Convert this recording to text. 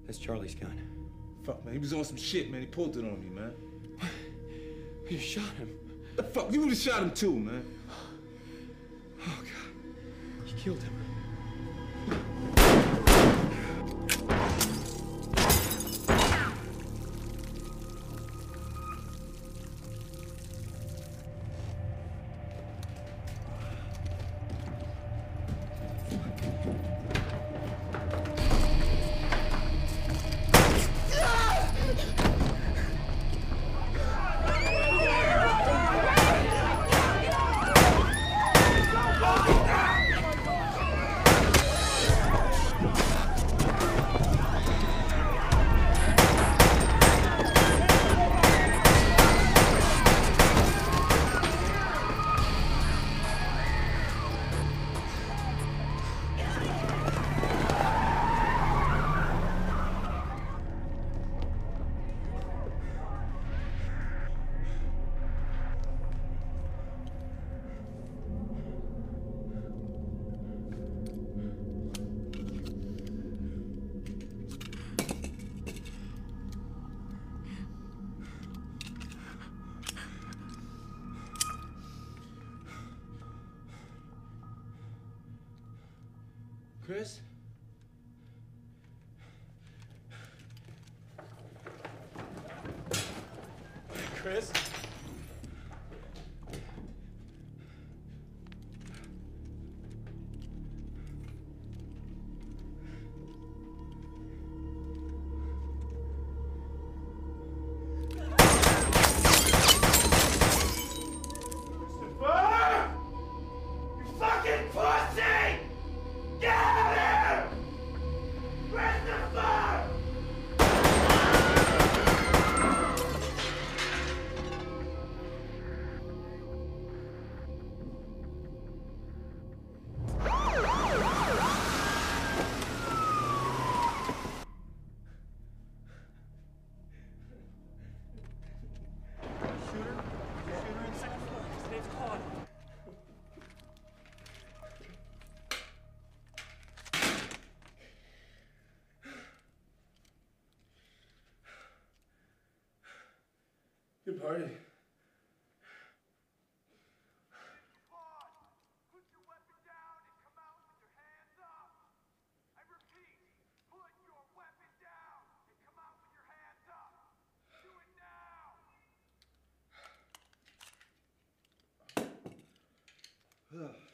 That's Charlie's gun. Fuck, man. He was on some shit, man. He pulled it on me, man. You shot him. The fuck? You would've shot him too, man. Oh, God. You killed him. Chris? Chris? Good party. Put your weapon down and come out with your hands up. I repeat, put your weapon down and come out with your hands up. Do it now.